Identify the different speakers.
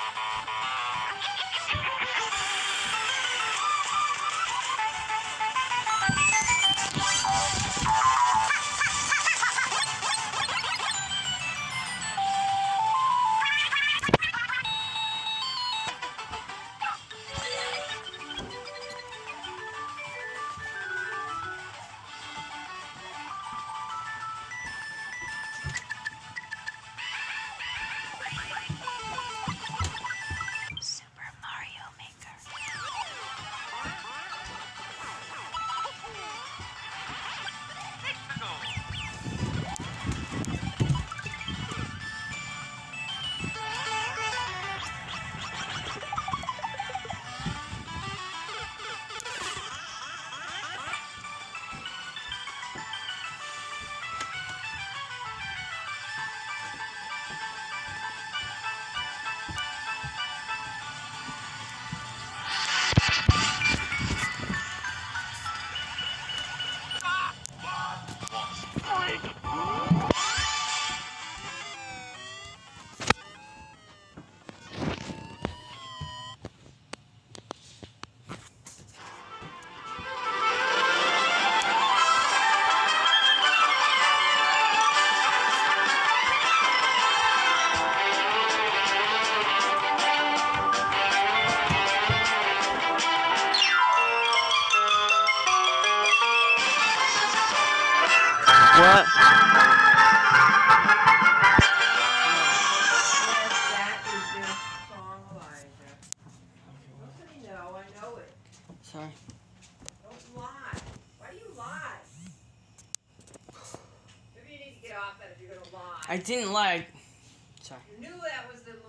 Speaker 1: Super Mario Maker.
Speaker 2: What?
Speaker 3: Yes, that is their song, Elijah. Nobody know, I know it.
Speaker 2: Sorry.
Speaker 3: Don't lie. Why do you lie? Maybe you need to get off that if you're gonna lie.
Speaker 2: I didn't lie. Sorry.
Speaker 3: You knew that was the